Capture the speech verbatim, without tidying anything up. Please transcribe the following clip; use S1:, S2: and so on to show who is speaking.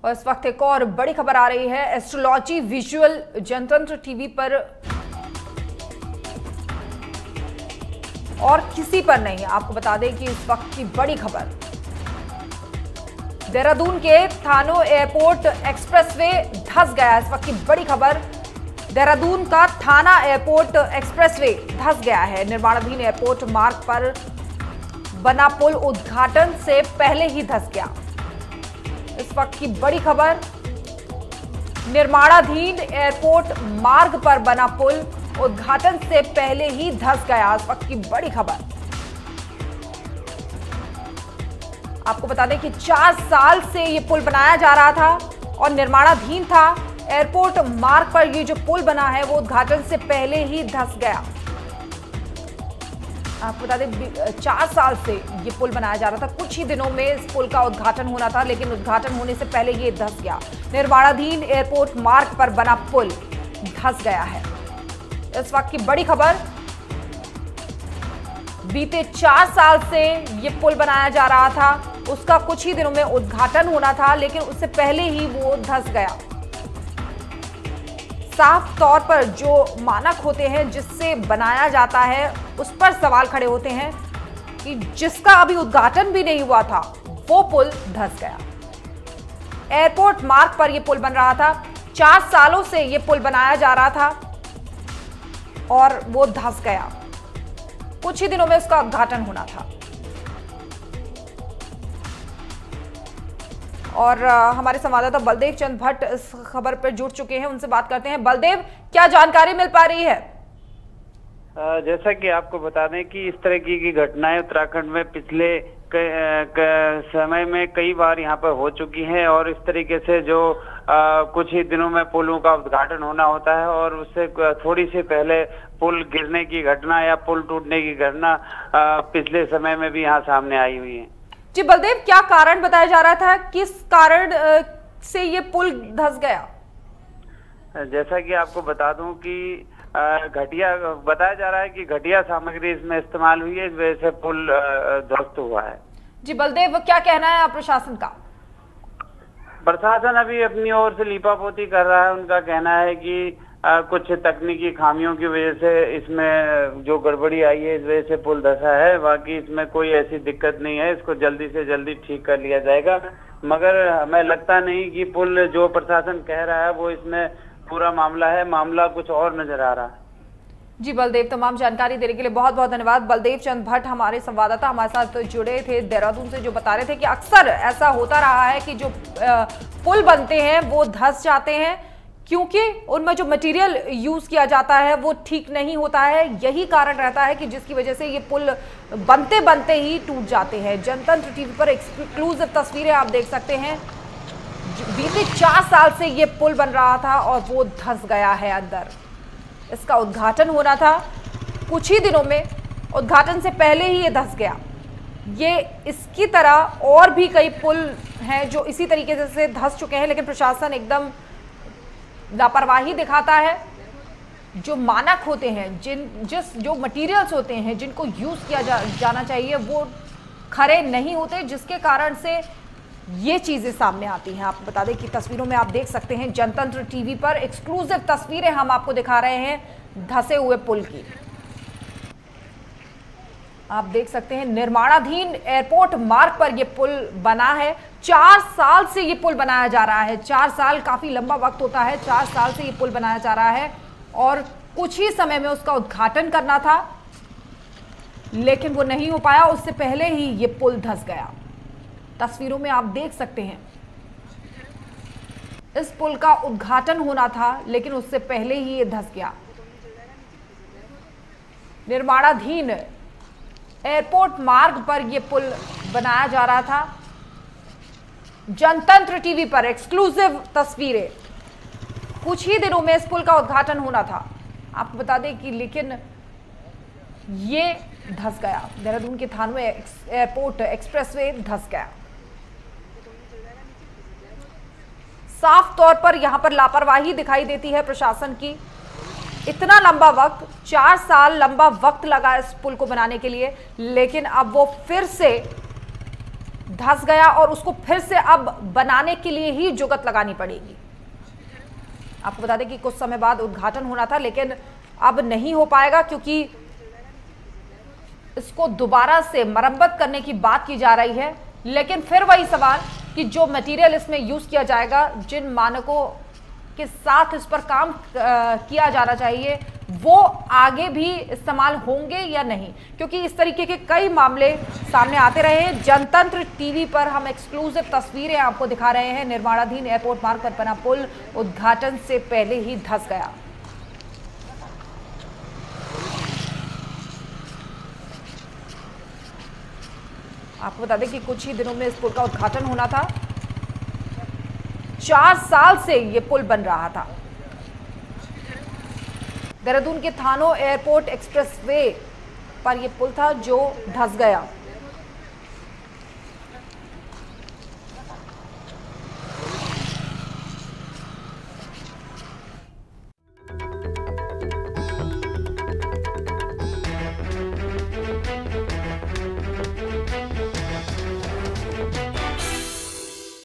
S1: और इस वक्त एक और बड़ी खबर आ रही है एस्ट्रोलॉजी विजुअल जनतंत्र टीवी पर, और किसी पर नहीं। आपको बता दें कि इस वक्त की बड़ी खबर, देहरादून के थानो एयरपोर्ट एक्सप्रेसवे धंस गया। इस वक्त की बड़ी खबर, देहरादून का थाना एयरपोर्ट एक्सप्रेसवे धंस गया है। निर्माणाधीन एयरपोर्ट मार्ग पर बना पुल उद्घाटन से पहले ही धंस गया। इस वक्त की बड़ी खबर, निर्माणाधीन एयरपोर्ट मार्ग पर बना पुल उद्घाटन से पहले ही धंस गया। इस वक्त की बड़ी खबर, आपको बता दें कि चार साल से ये पुल बनाया जा रहा था और निर्माणाधीन था। एयरपोर्ट मार्ग पर ये जो पुल बना है वो उद्घाटन से पहले ही धंस गया। आपको बता दें चार साल से ये पुल बनाया जा रहा था। कुछ ही दिनों में इस पुल का उद्घाटन होना था, लेकिन उद्घाटन होने से पहले ये धंस गया। निर्माणाधीन एयरपोर्ट मार्ग पर बना पुल धंस गया है। इस वक्त की बड़ी खबर, बीते चार साल से ये पुल बनाया जा रहा था, उसका कुछ ही दिनों में उद्घाटन होना था, लेकिन उससे पहले ही वो धंस गया। साफ तौर पर जो मानक होते हैं जिससे बनाया जाता है उस पर सवाल खड़े होते हैं कि जिसका अभी उद्घाटन भी नहीं हुआ था वो पुल धंस गया। एयरपोर्ट मार्ग पर यह पुल बन रहा था, चार सालों से यह पुल बनाया जा रहा था और वो धंस गया। कुछ ही दिनों में उसका उद्घाटन होना था। और हमारे संवाददाता बलदेव चंद भट्ट इस खबर पर जुड़ चुके हैं, उनसे बात करते हैं। बलदेव, क्या जानकारी मिल पा रही है?
S2: जैसा कि आपको बता दें कि इस तरह की, की घटनाएं उत्तराखंड में पिछले क, क, समय में कई बार यहाँ पर हो चुकी हैं और इस तरीके से जो आ, कुछ ही दिनों में पुलों का उद्घाटन होना होता है और उससे थोड़ी सी पहले पुल गिरने की घटना या पुल टूटने की घटना पिछले समय में भी यहाँ सामने आई हुई है।
S1: जी बलदेव, क्या कारण बताया जा रहा था, किस कारण से ये पुल धंस गया?
S2: जैसा कि आपको बता दूं कि घटिया बताया जा रहा है कि घटिया सामग्री इसमें इस्तेमाल हुई है, इस वजह से पुल ध्वस्त हुआ है।
S1: जी बलदेव, क्या कहना है आप प्रशासन का?
S2: प्रशासन अभी अपनी ओर से लीपापोती कर रहा है। उनका कहना है कि आ, कुछ तकनीकी खामियों की वजह से इसमें जो गड़बड़ी आई है इस वजह से पुल धंसा है। बाकी इसमें कोई ऐसी दिक्कत नहीं है, इसको जल्दी से जल्दी ठीक कर लिया जाएगा। मगर हमें लगता नहीं कि पुल जो प्रशासन कह रहा है वो इसमें पूरा मामला है, मामला कुछ और नजर आ रहा है।
S1: जी बलदेव, तमाम जानकारी देने के लिए बहुत बहुत धन्यवाद। बलदेव चंद भट्ट हमारे संवाददाता हमारे साथ जुड़े थे देहरादून से, जो बता रहे थे कि अक्सर ऐसा होता रहा है कि जो पुल बनते हैं वो धंस जाते हैं क्योंकि उनमें जो मटेरियल यूज किया जाता है वो ठीक नहीं होता है। यही कारण रहता है कि जिसकी वजह से ये पुल बनते बनते ही टूट जाते हैं। जनतंत्र टीवी पर एक्सक्लूसिव तस्वीरें आप देख सकते हैं। बीते चार साल से ये पुल बन रहा था और वो धंस गया है अंदर। इसका उद्घाटन होना था, कुछ ही दिनों में उद्घाटन से पहले ही ये धंस गया। ये इसकी तरह और भी कई पुल हैं जो इसी तरीके से धंस चुके हैं, लेकिन प्रशासन एकदम लापरवाही दिखाता है। जो मानक होते हैं, जिन जिस जो मटेरियल्स होते हैं जिनको यूज किया जा, जाना चाहिए वो खरे नहीं होते, जिसके कारण से ये चीजें सामने आती हैं। आपको बता दें कि तस्वीरों में आप देख सकते हैं, जनतंत्र टीवी पर एक्सक्लूसिव तस्वीरें हम आपको दिखा रहे हैं धंसे हुए पुल की। आप देख सकते हैं निर्माणाधीन एयरपोर्ट मार्ग पर यह पुल बना है। चार साल से ये पुल बनाया जा रहा है। चार साल काफी लंबा वक्त होता है। चार साल से ये पुल बनाया जा रहा है और कुछ ही समय में उसका उद्घाटन करना था, लेकिन वो नहीं हो पाया। उससे पहले ही ये पुल धंस गया। तस्वीरों में आप देख सकते हैं, इस पुल का उद्घाटन होना था, लेकिन उससे पहले ही ये धंस गया। निर्माणाधीन एयरपोर्ट मार्ग पर यह पुल बनाया जा रहा था। जनतंत्र टीवी पर एक्सक्लूसिव तस्वीरें। कुछ ही दिनों में इस पुल का उद्घाटन होना था, आपको बता दें कि, लेकिन ये धंस गया। देहरादून के थानों एयरपोर्ट एक्सप्रेसवे धंस गया। साफ तौर पर यहां पर लापरवाही दिखाई देती है प्रशासन की। इतना लंबा वक्त, चार साल लंबा वक्त लगा इस पुल को बनाने के लिए, लेकिन अब वो फिर से धंस गया और उसको फिर से अब बनाने के लिए ही जुगत लगानी पड़ेगी। आपको बता दें कि कुछ समय बाद उद्घाटन होना था, लेकिन अब नहीं हो पाएगा क्योंकि इसको दोबारा से मरम्मत करने की बात की जा रही है। लेकिन फिर वही सवाल कि जो मटेरियल इसमें यूज किया जाएगा, जिन मानकों के साथ इस पर काम किया जाना चाहिए, वो आगे भी इस्तेमाल होंगे या नहीं, क्योंकि इस तरीके के कई मामले सामने आते रहे हैं। जनतंत्र टीवी पर हम एक्सक्लूसिव तस्वीरें आपको दिखा रहे हैं। निर्माणाधीन एयरपोर्ट मार्ग पर बना पुल उद्घाटन से पहले ही धंस गया। आपको बता दें कि कुछ ही दिनों में इस पुल का उद्घाटन होना था। चार साल से ये पुल बन रहा था। देहरादून के थानों एयरपोर्ट एक्सप्रेसवे पर यह पुल था जो धंस गया।